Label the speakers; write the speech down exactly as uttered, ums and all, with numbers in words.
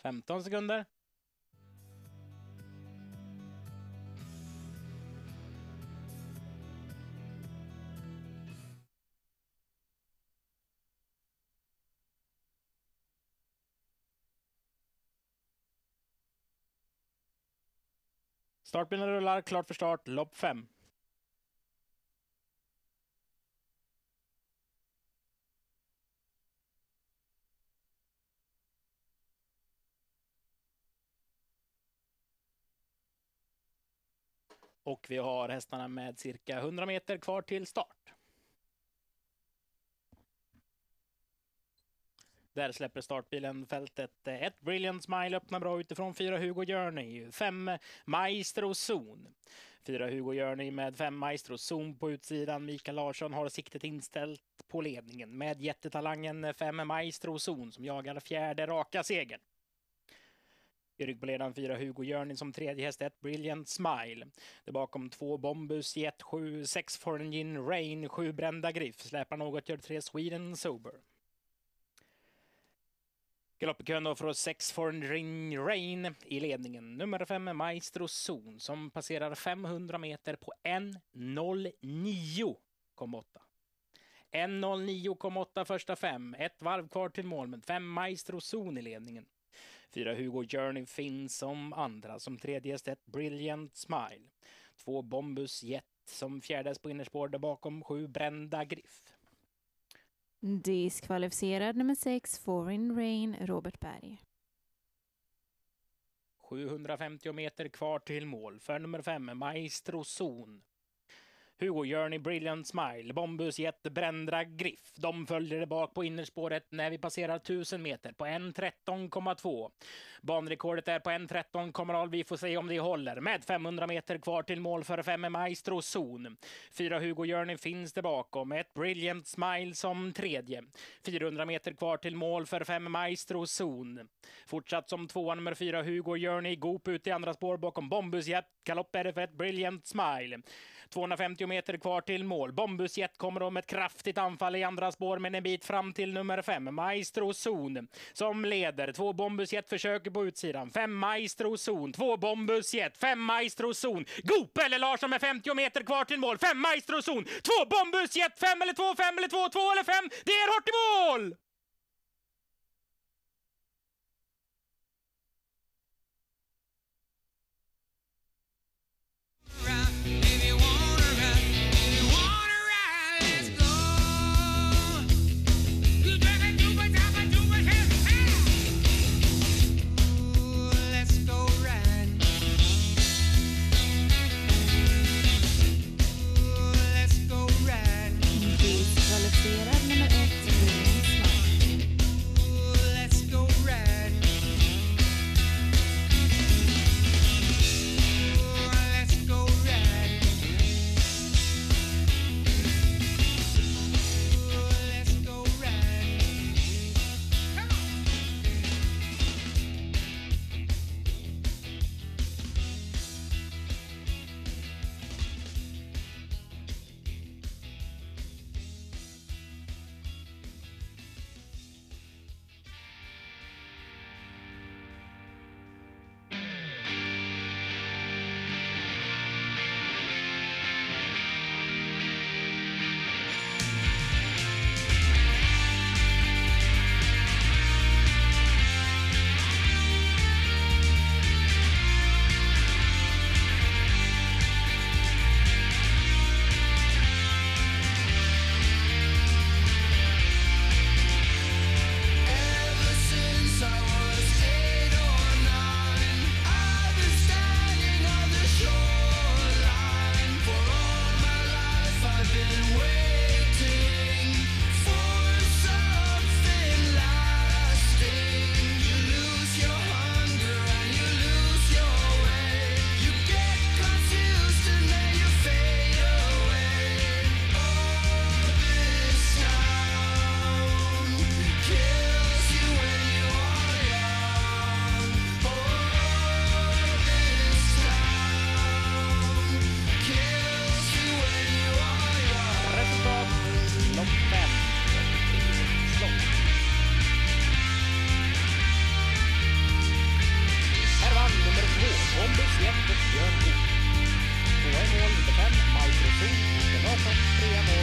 Speaker 1: femton sekunder. Startbilen rullar, klart för start, lopp fem. Och vi har hästarna med cirka hundra meter kvar till start. Där släpper startbilen fältet. Ett Brilliant Smile öppnar bra utifrån. Fyra Hugo Journey. Fem Maestro Zon. Fyra Hugo Journey med fem Maestro Zon på utsidan. Mikael Larsson har siktet inställt på ledningen med jättetalangen fem Maestro Zon som jagar fjärde raka segern. I rygg på ledaren fyra Hugo Journey som tredje häst, ett Brilliant Smile. Det bakom två Bombus Jet, sju sex Foreign Gin Rain, sju Brända Griff. Släpar något, gör tre Sweden Sober. Galoppekön då för sex Foreign Gin Rain i ledningen. Nummer fem Maestro Zon som passerar femhundra meter på en noll nio komma åtta. en noll nio komma åtta första fem. Ett varv kvar till mål med fem Maestro Zon i ledningen. Fyra Hugo Journey finns som andra. Som tredje ett Brilliant Smile. Två Bombus Jet som fjärdes på innerspår där bakom sju Brända Griff.
Speaker 2: Diskvalificerad nummer sex Foreign Rain, Robert Berg.
Speaker 1: sjuhundrafemtio meter kvar till mål för nummer fem Maestro Zon. Hugo Journey, Brilliant Smile, Bombus Jet, Brända Griff. De följer det bak på innerspåret när vi passerar tusen meter på en tretton komma två. Banrekordet är på en tretton komma noll. Vi får se om det håller. Med femhundra meter kvar till mål för fem Maestro Zon. Fyra Hugo Journey finns det bakom. Ett Brilliant Smile som tredje. fyrahundra meter kvar till mål för fem Maestro Zon. Fortsatt som tvåa nummer fyra Hugo Journey. Goop ut i andra spår bakom Bombus Jet. Galopp är det för ett Brilliant Smile. tvåhundrafemtio meter kvar till mål. Bombus Jet kommer om ett kraftigt anfall i andra spår men en bit fram till nummer fem Maestro Zon som leder. Två Bombus Jet försöker på utsidan. Fem Maestro Zon. Två Bombus Jet. Fem Maestro Zon. Goop eller Larsson med femtio meter kvar till mål. Fem Maestro Zon. Två Bombus Jet. Fem eller två, fem eller två, två eller fem. Det är hårt i mål!
Speaker 2: Diskvalificerad nummer ett Brilliant Smile.
Speaker 1: och Björn Goop. Tvåa i mål nummer fem, Maestro Sol, Mikael Larsson, trea